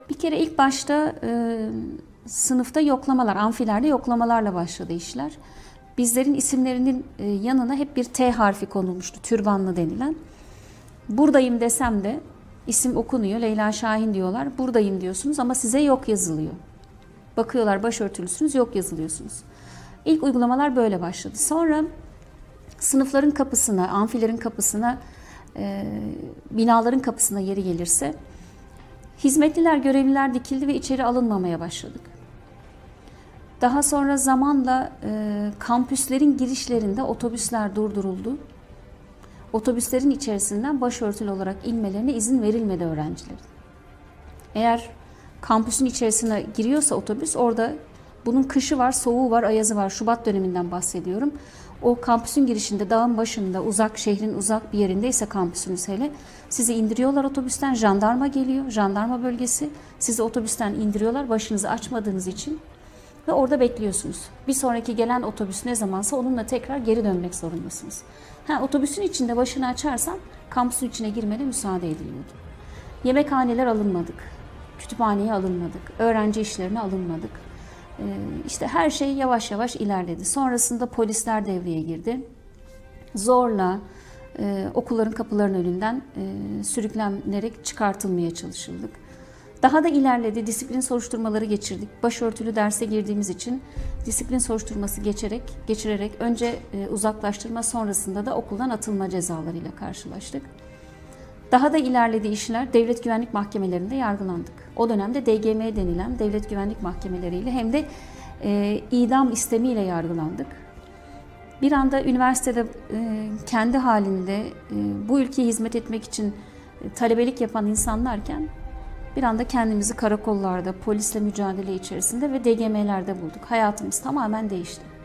Bir kere ilk başta sınıfta yoklamalar, amfilerde yoklamalarla başladı işler. Bizlerin isimlerinin yanına hep bir T harfi konulmuştu, türbanlı denilen. Buradayım desem de isim okunuyor, Leyla Şahin diyorlar. Buradayım diyorsunuz ama size yok yazılıyor. Bakıyorlar başörtülüsünüz, yok yazılıyorsunuz. İlk uygulamalar böyle başladı. Sonra sınıfların kapısına, amfilerin kapısına, binaların kapısına yeri gelirse hizmetliler, görevliler dikildi ve içeri alınmamaya başladık. Daha sonra zamanla kampüslerin girişlerinde otobüsler durduruldu. Otobüslerin içerisinden başörtülü olarak inmelerine izin verilmedi öğrencilerin. Eğer kampüsün içerisine giriyorsa otobüs, orada bunun kışı var, soğuğu var, ayazı var. Şubat döneminden bahsediyorum. O kampüsün girişinde, dağın başında, uzak, şehrin uzak bir yerindeyse kampüsünüz hele, sizi indiriyorlar otobüsten, jandarma geliyor, jandarma bölgesi. Sizi otobüsten indiriyorlar başınızı açmadığınız için ve orada bekliyorsunuz. Bir sonraki gelen otobüs ne zamansa onunla tekrar geri dönmek zorundasınız. Otobüsün içinde başını açarsan kampüsün içine girmene müsaade ediliyordu. Yemekhaneler alınmadık, kütüphaneye alınmadık, öğrenci işlerine alınmadık. İşte her şey yavaş yavaş ilerledi. Sonrasında polisler devreye girdi. Zorla okulların kapılarının önünden sürüklenerek çıkartılmaya çalışıldık. Daha da ilerledi. Disiplin soruşturmaları geçirdik. Başörtülü derse girdiğimiz için disiplin soruşturması geçirerek önce uzaklaştırma, sonrasında da okuldan atılma cezalarıyla karşılaştık. Daha da ilerledi işler. Devlet güvenlik mahkemelerinde yargılandık. O dönemde DGM denilen devlet güvenlik mahkemeleriyle hem de idam istemiyle yargılandık. Bir anda üniversitede kendi halinde bu ülkeye hizmet etmek için talebelik yapan insanlarken bir anda kendimizi karakollarda, polisle mücadele içerisinde ve DGM'lerde bulduk. Hayatımız tamamen değişti.